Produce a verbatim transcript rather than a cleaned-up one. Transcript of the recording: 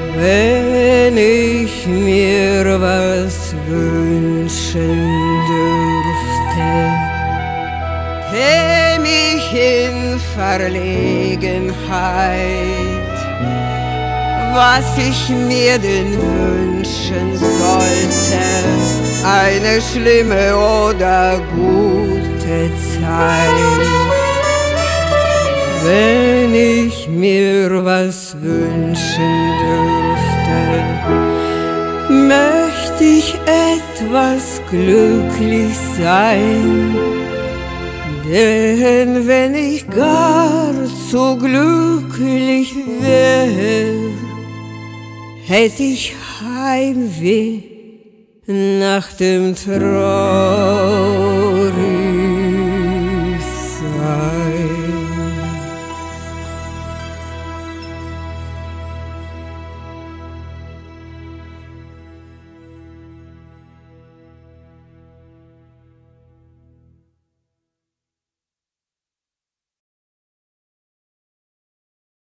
Wenn ich mir was wünschen dürfte, käm ich in Verlegenheit, was ich mir denn wünschen sollte, eine schlimme oder gute Zeit. Wenn ich mir was wünschen dürfte, möchte ich etwas glücklich sein, denn wenn ich gar zu glücklich wär, hätt ich Heimweh nach dem Traum.